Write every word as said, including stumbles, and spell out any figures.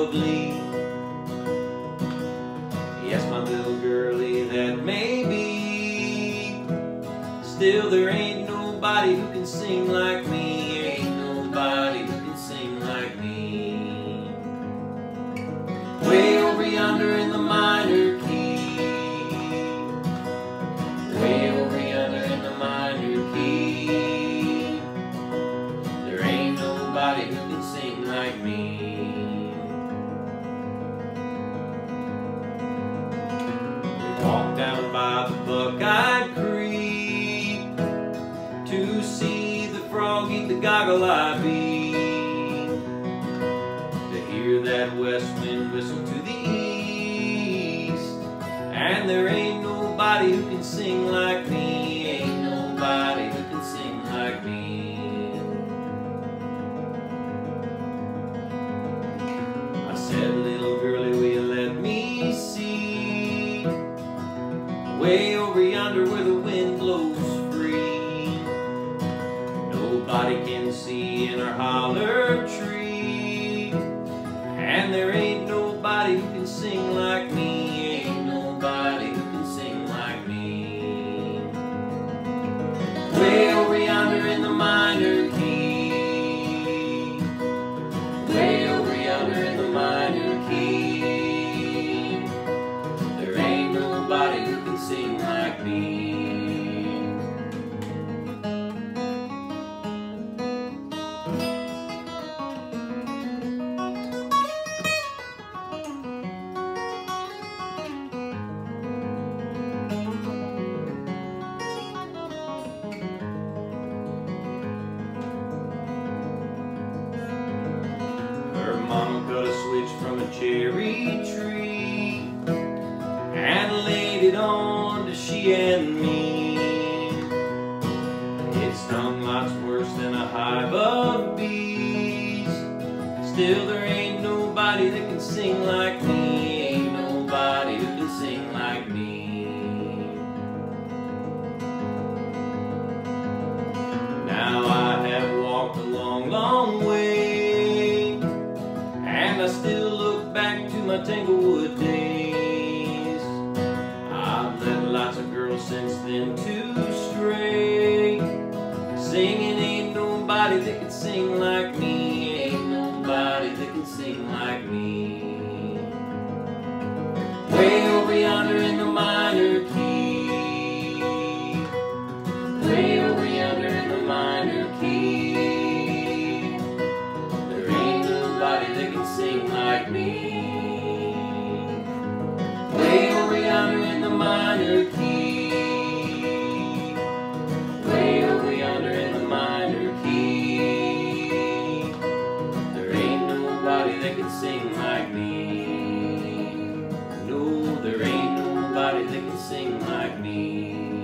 glee. Yes, my little girlie, that may be. Still, there ain't nobody who can sing like me. Ain't nobody who can sing like me. Way over yonder in the minor key. Way over yonder in the minor key. There ain't nobody who can sing like me. Walk down by the Buckeye Creek to see the frog eat the goggle-eye bee, to hear that west wind whistle to the east. And there ain't nobody who can sing like me. Ain't nobody who can sing like me. I said, little girlie, will you let me see way over yonder where the wind blows free? Nobody can see in our holler tree, and there ain't nobody who can sing like me. Ain't nobody who can sing like me. Way over yonder in the minor key. Way over yonder in the minor key. There ain't nobody who can sing like me. Her mama cut a switch from a cherry tree and laid it on to she and me. It stung lots worse than a hive of bees. Still, there ain't nobody that can sing like me. Ain't nobody who can sing like me. Now I have walked a long, long way, and I still look back to my Tanglewood days. I've led lots of girls since then to stray. Singing, ain't nobody that can sing like me. Ain't nobody that can sing like me. Way over yonder in the minor key. Way over yonder in the minor key. There ain't nobody that can sing like me. Way over yonder in the minor key. Way over yonder in the minor key. There ain't nobody that can sing like me. No, there ain't nobody that can sing like me.